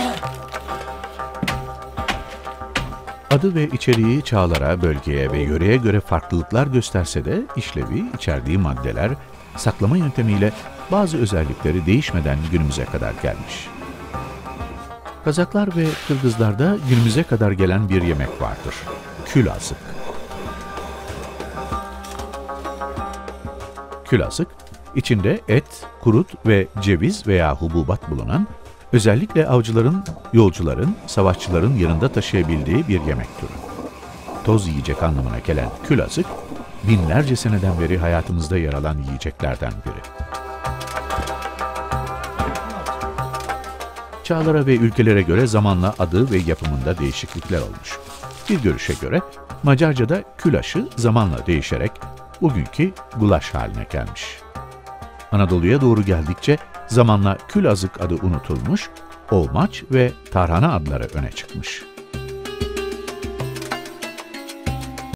Adı ve içeriği çağlara, bölgeye ve yöreye göre farklılıklar gösterse de işlevi, içerdiği maddeler, saklama yöntemiyle bazı özellikleri değişmeden günümüze kadar gelmiş. Kazaklar ve Kırgızlarda günümüze kadar gelen bir yemek vardır. Külazık. Külazık, içinde et, kurut ve ceviz veya hububat bulunan, özellikle avcıların, yolcuların, savaşçıların yanında taşıyabildiği bir yemek türü. Toz yiyecek anlamına gelen külazık, binlerce seneden beri hayatımızda yer alan yiyeceklerden biri. Çağlara ve ülkelere göre zamanla adı ve yapımında değişiklikler olmuş. Bir görüşe göre Macarca'da külaşı zamanla değişerek bugünkü gulaş haline gelmiş. Anadolu'ya doğru geldikçe zamanla külazık adı unutulmuş, olmaç ve tarhana adları öne çıkmış.